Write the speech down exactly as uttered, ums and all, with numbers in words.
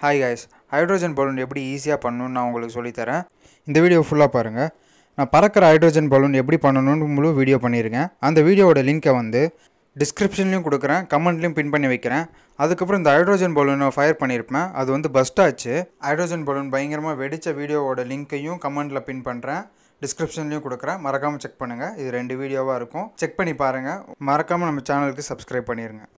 Hi guys, hydrogen balloon எப்படி ஈஸியா பண்ணனும்னு நான் உங்களுக்கு சொல்லி தரேன். இந்த வீடியோ ஃபுல்லா பாருங்க. நான் பறக்கிற ஹைட்ரோஜன் பலூன் எப்படி பண்ணனும்னு முழு வீடியோ பண்ணிருக்கேன். அந்த வீடியோவோட லிங்கை வந்து டிஸ்கிரிப்ஷன்லயும் கொடுக்கிறேன், கமெண்ட்லயும் பின் பண்ணி வைக்கிறேன். அதுக்கு அப்புறம் இந்த ஹைட்ரோஜன் பலூனை ஃபயர் பண்ணிருப்பேன். அது வந்து பஸ்ட் ஆச்சு. ஹைட்ரோஜன் பலூன் பயங்கரமா வெடிச்ச வீடியோவோட லிங்கையும் கமெண்ட்ல பின் பண்றேன். டிஸ்கிரிப்ஷன்லயும் கொடுக்கிறேன். மறக்காம செக் பண்ணுங்க. இது ரெண்டு வீடியோவா இருக்கும். செக் பண்ணி பாருங்க. மறக்காம நம்ம சேனலுக்கு Subscribe பண்ணிருங்க.